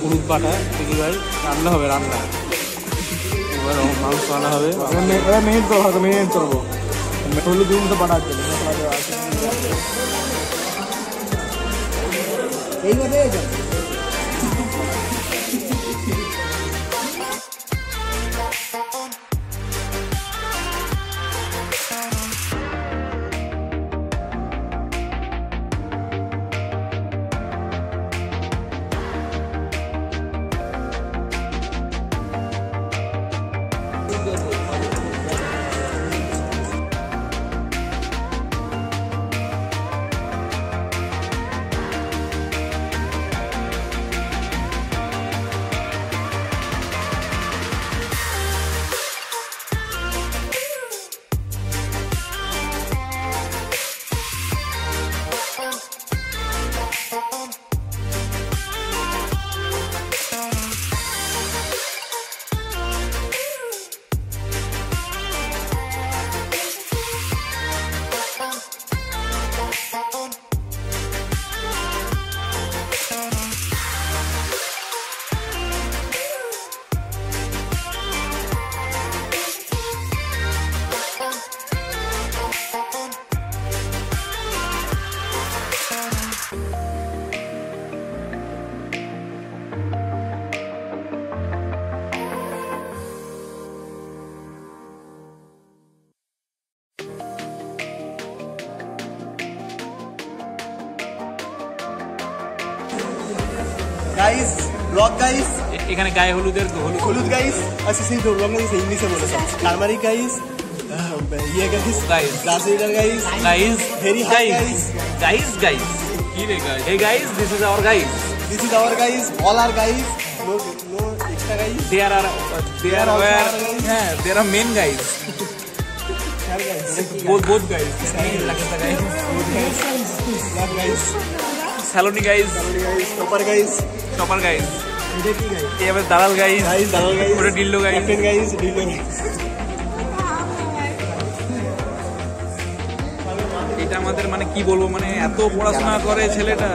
হলুদ বাটা দেখি ভাই রান্না হবে রান্না এবার মাংস আনা হবে মেরিনেট করবো মেরিনেট করবো হলুদ তো বাটা আছে এইভাবে গাইস ব্লগ গাইস এখানে গায়ে হলুদের হলুদ গাইস আচ্ছা সেই তো ব্লগ গাইস ইংলিশে বলে টারমারিক গাইস ये guys glass leader guys very high guys কি রে guys hey guys this is our guys all are guys no extra guys there are main guys both guys guys Saloni guys topper guys ये की guys ये बस दालाल guys पूरा डिल्लो guys captain guys डिल्लो এটা আমাদের মানে কি বলবো মানে এত পড়াশোনা করে ছেলেটা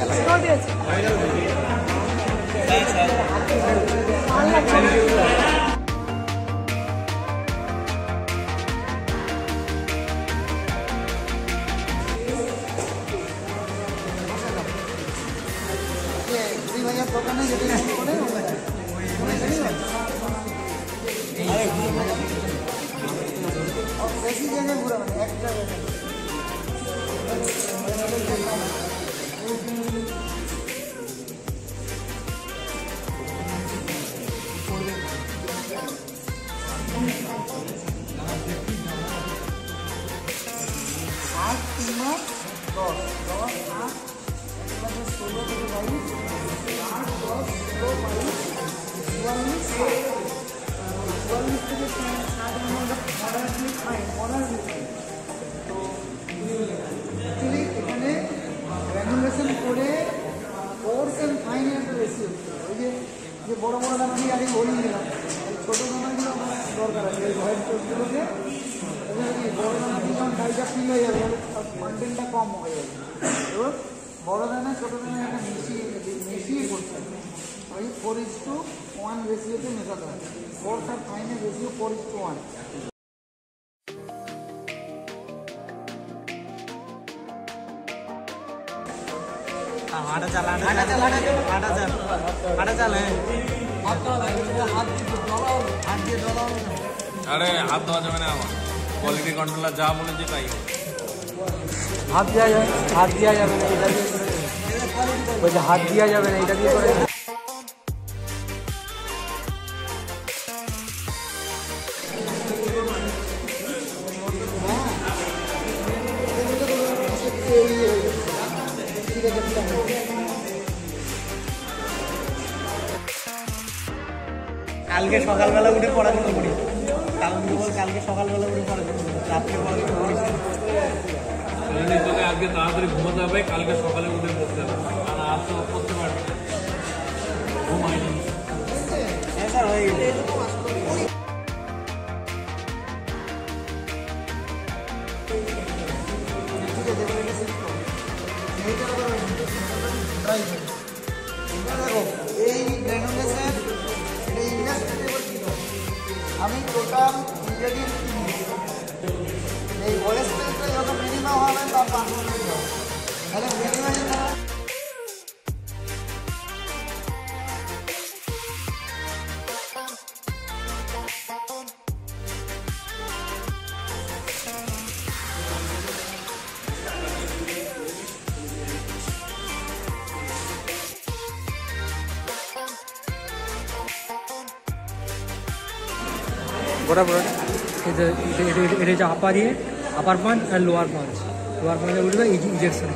বড় বড় দানা দিয়ে আগে বলি দিলাম ছোট দানাগুলো আমার দরকার আছে হোয়াইট টোস্টগুলোকে বড় দানা দিয়ে যখন ডাইটা ফিল হয়ে যাবে কন্টেন্টটা কম হয়ে যাবে এবার বড় দানা ছোট দানা একটা মিশিয়ে করতে হবে ওই 4:1 রেশিওতে মেশাতে হবে 4 আর ফাইনের রেশিও 4:1 आटा चल है अरे हाथ धोआ जाए ना क्वालिटी कंट्रोलर जा बोले जी ताई हाथ दिया जाए हाथ दिया जाए ना इधर দিয়ে কালকে সকালবেলা উঠে পড়াশোনা করি কালকে সকালবেলা উঠে পড়াশোনা করি রাত্রে পড়াশোনা করি তোকে আজকে তাড়াতাড়ি ঘুমাতে হবে কালকে সকালে উঠে পড়তে হবে আর আজ তো করতে পারবি ঘুম হয়নি হ্যাঁ স্যার হয়ে গেছে এই গোটা পুরোটা এটা হচ্ছে আপার পাঞ্চ আর লোয়ার পাঞ্চ। লোয়ার পাঞ্চে উঠবে ইজেকশন।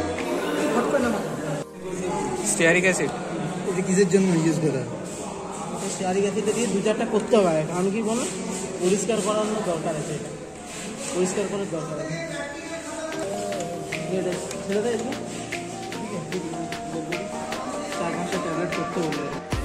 স্টিয়ারিক অ্যাসিড এটা কিসের জন্য ইউজ করা হয়? স্টিয়ারিক অ্যাসিডে দিয়ে 2-4টা করতে হবে, কারণ কি বলো, পরিষ্কার করানোর দরকার আছে, এটা পরিষ্কার করার দরকার আছে। ছেড়ে দেয় 4-5টা ট্যাবলেট করতে বলবে।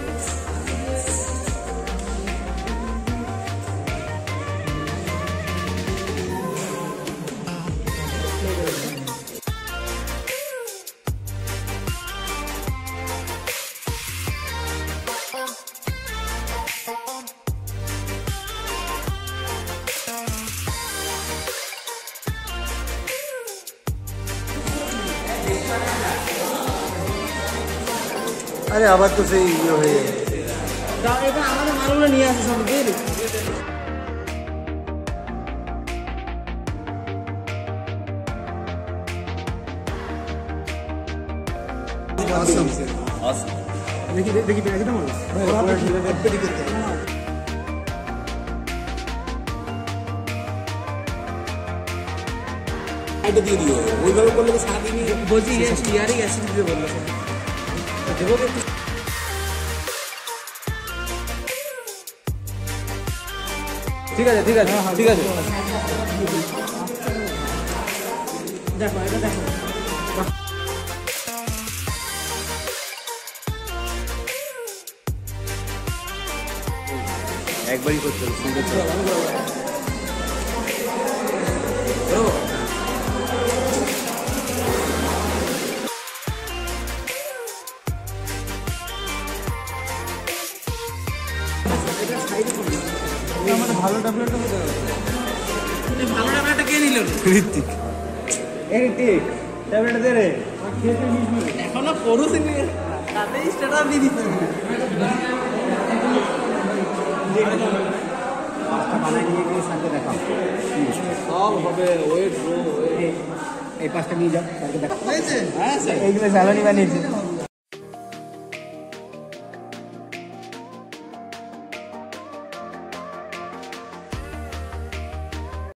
আরে আবার তো সেই ইয়ে হয়ে যাবে। এটা আমাদের মালগুলো নিয়ে আসে সব, বুঝলি? দেখি দেখি দাম এটা দিয়ে দিও, ওইভাবে করলে তো সারাদিনই বলছি স্টিয়ারিক অ্যাসিড দিয়ে বললো দেবো কি? ঠিক আছে ঠিক আছে ঠিক আছে। দেখো এটা দেখো, একবারই করতে হবে, সুন্দর আমাদের ভালো ট্যাবলেটটা হতে হবে। ভালো টাকাটা কে নিল? ঋত্বিক ট্যাবলেট দে রে। এখনো পড়ুসিনি, তাতেই স্ট্যাটাস দিয়ে দিচ্ছে। বানাই নিয়ে গিয়ে স্যারকে দেখাও। সব হবে, ওয়েট এই 5টা নিয়ে যাও, স্যারকে দেখাও। হয়েছে? হ্যাঁ স্যার। এইগুলো স্যালারি বানিয়েছে।